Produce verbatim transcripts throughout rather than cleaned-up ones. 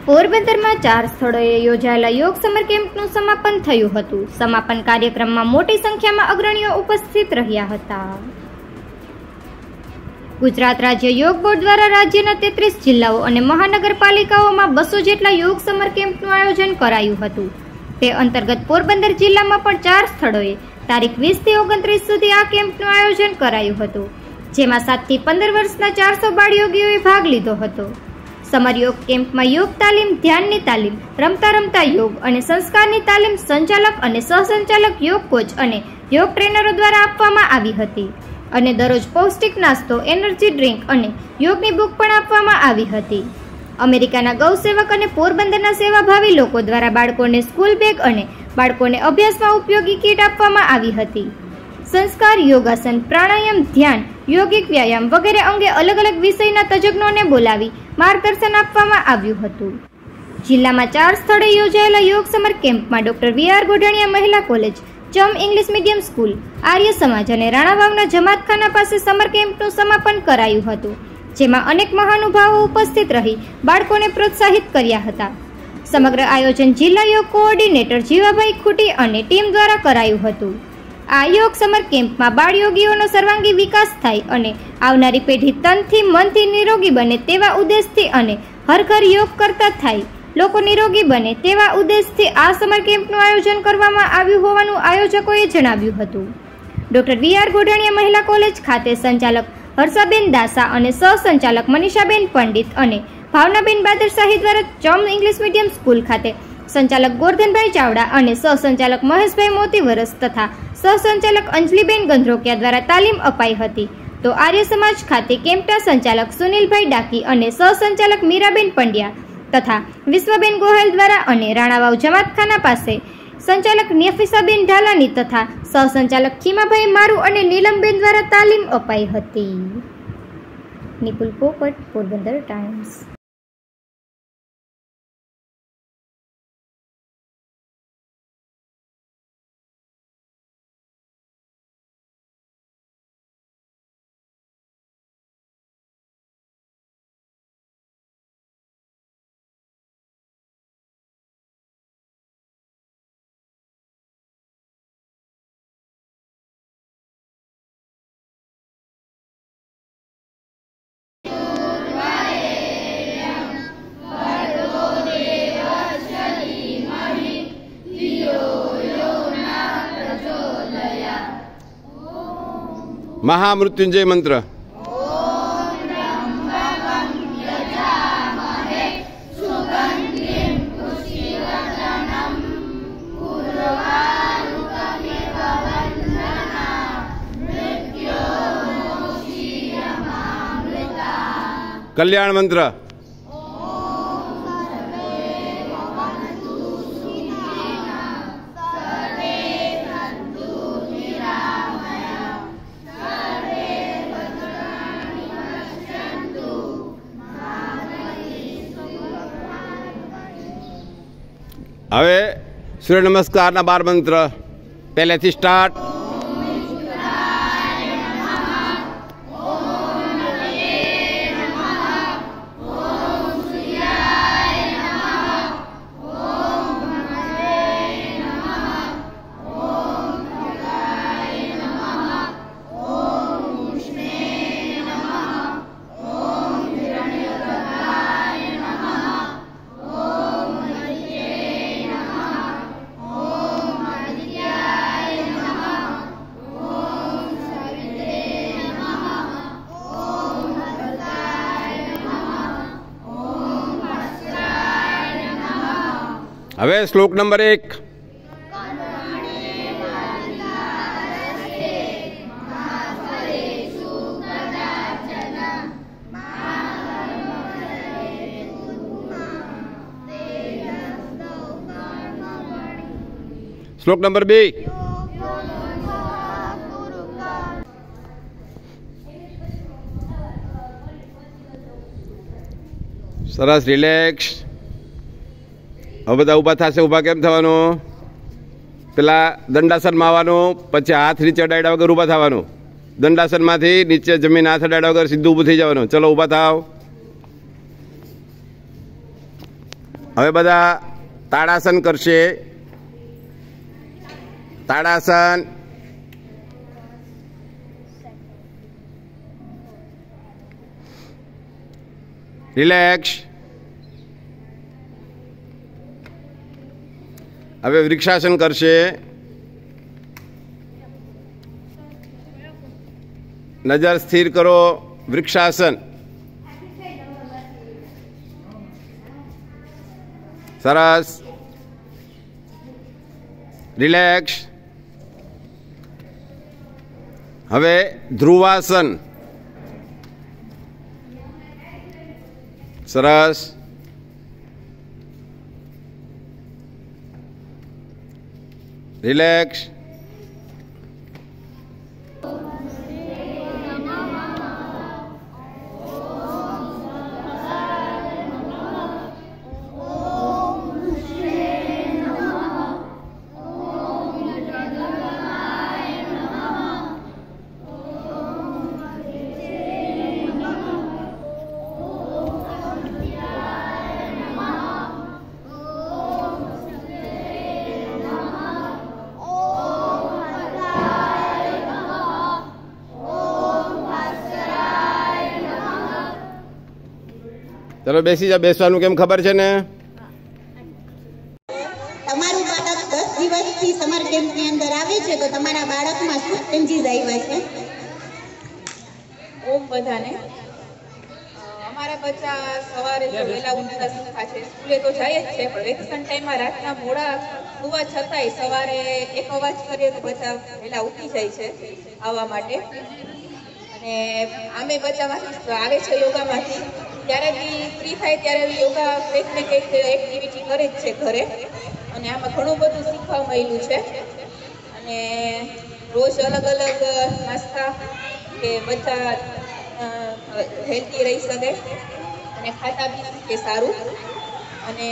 પોરબંદરમાં ચાર સ્થળોએ યોજાયેલા યોગ સમર કેમ્પનું સમાપન થયું હતું. સમાપન કાર્યક્રમમાં મોટી સંખ્યામાં અગ્રણીઓ ઉપસ્થિત રહ્યા હતા. ગુજરાત રાજ્ય યોગ બોર્ડ દ્વારા રાજ્યના તેત્રીસ જિલ્લાઓ અને મહાનગરપાલિકાઓમાં બસો જેટલા યોગ સમર કેમ્પનું આયોજન કરાયું હતું. તે અંતર્ગત પોરબંદર જિલ્લામાં પણ ચાર સ્થળોએ તારીખ વીસ થી ઓગણત્રીસ સુધી આ કેમ્પનું આયોજન કરાયું હતું, જેમાં સાત થી પંદર વર્ષના ચારસો બાળ યોગીઓએ ભાગ લીધો હતો. સમર યોગ કેમ્પમાં યોગ તાલીમ, ધ્યાનની તાલીમ, રમતા રમતા યોગ અને સંસ્કારની તાલીમ સંચાલક અને સહસંચાલક યોગ કોચ અને યોગ ટ્રેનરો દ્વારા આપવામાં આવી હતી અને દરરોજ પૌષ્ટિક નાસ્તો, એનર્જી ડ્રિંક અને યોગની બુક પણ આપવામાં આવી હતી. અમેરિકાના ગૌસેવક અને પોરબંદરના સેવાભાવી લોકો દ્વારા બાળકોને સ્કૂલ બેગ અને બાળકોને અભ્યાસમાં ઉપયોગી કીટ આપવામાં આવી હતી. સંસ્કાર, યોગાસન, પ્રાણાયામ, ધ્યાન, યોગિક વ્યાયામ વગેરે અંગે અલગ અલગ વિષયના તજજ્ઞોને બોલાવી માર્ગદર્શન આપવામાં આવ્યું હતું. જિલ્લામાં ચાર સ્થળે યોજાયેલા યોગ સમર કેમ્પમાં ડોક્ટર વી આર ગોઢાણીયા મહિલા કોલેજ, ચમ English medium school, Arya Samaj અને રાણાવાવના જમાતખાના પાસે સમર કેમ્પનું સમાપન કરાયું હતું, જેમાં અનેક મહાનુભાવો ઉપસ્થિત રહી બાળકોને પ્રોત્સાહિત કર્યા હતા. સમગ્ર આયોજન જિલ્લા યોગ કોઓર્ડિનેટર જીવાભાઈ ખૂટી અને ટીમ દ્વારા કરાયું હતું. આ યોગ સમર કેમ્પમાં બાળ યોગીઓનો સર્વાંગી વિકાસ થાય અને આવનારી પેઢી તનથી મનથી નિરોગી બને તેવા ઉદ્દેશથી અને હર ઘર યોગ કરતા થાય, લોકો નિરોગી બને તેવા ઉદ્દેશથી આ સમર કેમ્પનું આયોજન કરવામાં આવ્યું હોવાનું આયોજકોએ જણાવ્યું હતું. ડોક્ટર વી આર ગોઢાણીયા મહિલા કોલેજ ખાતે સંચાલક હર્ષાબેન દાસા અને સહસંચાલક મનીષાબેન પંડિત અને ભાવનાબેન બાદરશાહી દ્વારા ચમ ઇંગ્લિશ મીડિયમ સ્કૂલ ખાતે સંચાલક ગોરધનભાઈ ચાવડા અને સહસંચાલક મહેશભાઈ મોતીવરસ તથા સહસંચાલક અંજલિબેન ગંધ્રોકિયા દ્વારા તાલીમ અપાઈ હતી. તો આર્ય સમાજ ખાતે કેમ્પના સંચાલક સુનિલભાઈ ડાકી અને સહસંચાલક મીરાબેન પંડ્યા તથા વિશ્વબેન ગોહેલ દ્વારા અને રાણાવાવ જમાતખાના પાસે સંચાલક નફીસાબેન ઢાલાની તથા સહસંચાલક ખીમાભાઈ મારુ અને નીલમબેન દ્વારા તાલીમ અપાઈ હતી. નિપુલ પોપટ, પોરબંદર ટાઈમ્સ. महामृत्युंजय मंत्र. कल्याण मंत्र. હવે સૂર્ય નમસ્કારના બાર મંત્ર પહેલેથી સ્ટાર્ટ. હવે શ્લોક નંબર એક. શ્લોક નંબર બે. સરસ, રિલેક્સ. હવે બધા ઊભા થશે. ઊભા કેમ થવાનું? પેલા દંડાસનમાં આવવાનું, પછી હાથ નીચે અડાડ્યા વગર ઊભા થવાનું. દંડાસનમાંથી નીચે જમીન હાથ અડાડ્યા વગર સીધું ઊભું થઈ જવાનું. ચલો ઊભા થાવ. હવે બધા તાડાસન કરશે. તાડાસન. રિલેક્સ. હવે વૃક્ષાસન કરશે. નજર સ્થિર કરો. વૃક્ષાસન. સરસ. રિલેક્સ. હવે ધ્રુવાસન. સરસ. રિલેક્સ. ચલો બેસી જા. બેસવાનું કેમ ખબર છે ને? તમારું બાળક દસ દિવસથી સમર કેમ્પની અંદર આવે છે તો તમારા બાળકમાં શું ચેન્જીસ આવ્યા છે? ઓમ બધાને. અમારા બચ્ચા સવારે જો વહેલા ઉઠતા શીખા છે. સ્કૂલે તો જાય જ છે, પણ વેકેશન ટાઈમમાં રાતના મોડા સુવા છતાંય સવારે એક અવાજ કરીએ તો બચ્ચા વહેલા ઉઠી જાય છે આવવા માટે. અને આમે બચ્ચામાંથી આવે છે યોગામાંથી, ત્યારે બી ફ્રી થાય ત્યારે યોગા કંઈક ને કંઈક એક્ટિવિટી કરે જ છે ઘરે. અને આમાં ઘણું બધું શીખવા મળ્યું છે. અને રોજ અલગ અલગ નાસ્તા કે બધા હેલ્ધી રહી શકે અને ખાતા બી શીખે સારું. અને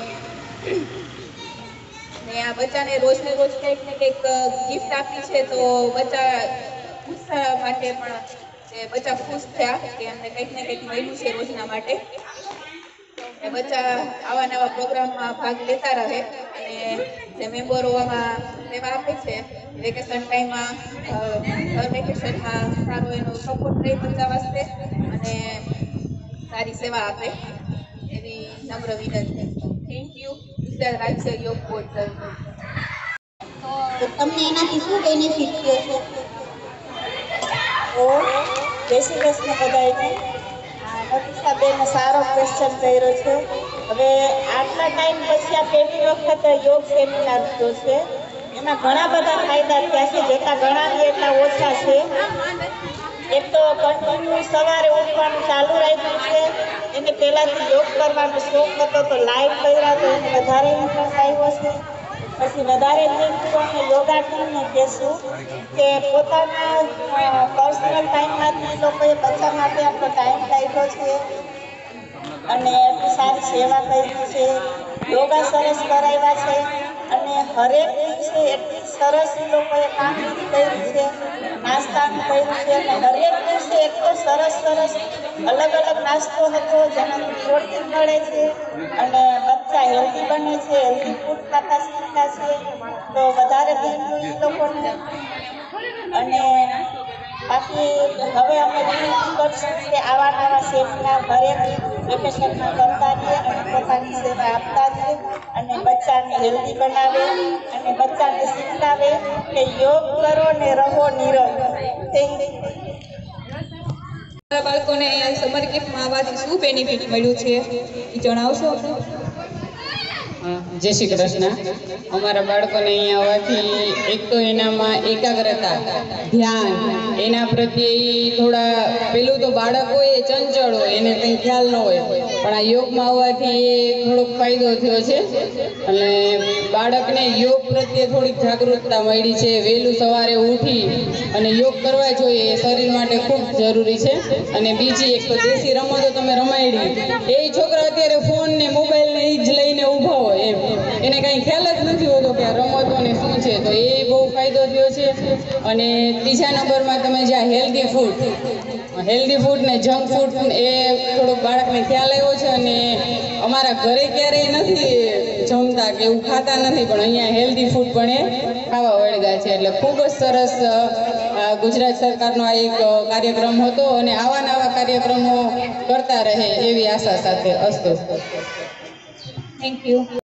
ને આ બચ્ચાને રોજ ને રોજ કંઈક ને કંઈક ગિફ્ટ આપી છે તો બચ્ચા ઉત્સાહ માટે પણ કે બચ્ચા ખુશ થયા કે અમને કંઈક ને કંઈક મળ્યું છે રોજના માટે. એ બચ્ચા આવા નવા પ્રોગ્રામમાં ભાગ લેતા રહે. અને જે મેમ્બરો આમાં સેવા આપે છે વેકેશન ટાઈમમાં, હર વેકેશનમાં સારો એનો સપોર્ટ રહે બચ્ચા વાસ્તે અને સારી સેવા આપે એવી નમ્ર વિનંતી. થેન્ક યુ ગુજરાત રાજ્ય યોગ બોર્ડ તરફથી. તો તમને એનાથી શું બેનિફિટ થયો છે? ઓ જય શ્રી કૃષ્ણ બધાને. નફીસાબેને સારો ક્વેશ્ચન કર્યો છે. હવે આટલા ટાઈમ પછી આ પહેલી વખત યોગ સેમિનાર થયો છે. એમાં ઘણા બધા ફાયદા થયા છે, જેટલા ગણા એટલા ઓછા છે. એક તો કન્ટિન્યુ સવારે ઉઠવાનું ચાલુ રાખ્યું છે. એને પહેલાંથી યોગ કરવાનો શોખ હતો તો લાઈવ કર્યા તો એને વધારે ઇન્ટરેસ્ટ આવ્યો છે. પછી વધારે થેન્ક્યુ અમે યોગા ટીમને કહેશું કે પોતાના પર્સનલ ટાઈમમાંથી લોકોએ બચ્ચા માટે આપણો ટાઈમ કાઢ્યો છે અને એટલી સારી સેવા કરી છે. યોગા સરસ કરાવ્યા છે અને હરેક દિવસે એટલી સરસ લોકોએ કામગીરી કરી છે, નાસ્તાનું કર્યું છે અને હરેક દિવસે એટલો સરસ સરસ અલગ અલગ નાસ્તો હતો જેનાથી પ્રોટીન મળે છે અને બચ્ચા હેલ્ધી બને છે, હેલ્ધી ફૂડ ખાતા શીખતા છે. તો વધારે થેન્ક્યુ એ લોકોને. અને બાકી હવે અમે વિનંતી કરશું કે આવા નવા સેમિનાર હરેક વેકેશનમાં કરતા રહીએ અને પોતાની સેવા આપતા રહીએ અને બચ્ચાને હેલ્ધી બનાવે અને બચ્ચાને શીખડાવે કે યોગ કરો ને રહો નિરોગ. Thank you. બાળકોને અહીંયા સમર કેમ્પમાં આવવાથી શું બેનિફિટ મળ્યું છે એ જણાવશો? જય શ્રી કૃષ્ણ. અમારા બાળકોને અહીંયા આવવાથી એક તો એનામાં એકાગ્રતા, ધ્યાન, એના પ્રત્યે થોડા, પેલું તો બાળક હોય એ ચંચળ હોય, એને કંઈ ખ્યાલ ન હોય, પણ આ યોગમાં આવવાથી એ થોડોક ફાયદો થયો છે અને બાળકને યોગ પ્રત્યે થોડીક જાગૃતતા મળી છે. વહેલું સવારે ઉઠી અને યોગ કરવા જોઈએ એ શરીર માટે ખૂબ જરૂરી છે. અને બીજી એક તો દેશી રમતો તમે રમાડી, એ છોકરા અત્યારે ફોન ને મોબાઈલ ને એ જ લઈને ઊભા હોય, એમ એને કંઈ ખ્યાલ જ નથી હોતો કે આ રમતોને શું છે. તો એ બહુ ફાયદો થયો છે. અને ત્રીજા નંબરમાં તમે જ્યાં હેલ્ધી ફૂડ હેલ્ધી ફૂડ ને જંક ફૂડ એ થોડોક બાળકને ખ્યાલ આવ્યો છે અને અમારા ઘરે ક્યારેય નથી જમતા કે એવું ખાતા નથી, પણ અહીંયા હેલ્ધી ફૂડ પણ એ ખાવા વળગ્યા છે. એટલે ખૂબ જ સરસ ગુજરાત સરકારનો આ એક કાર્યક્રમ હતો અને આવા નવા કાર્યક્રમો કરતા રહે એવી આશા સાથે. અસ્તુ. Thank you.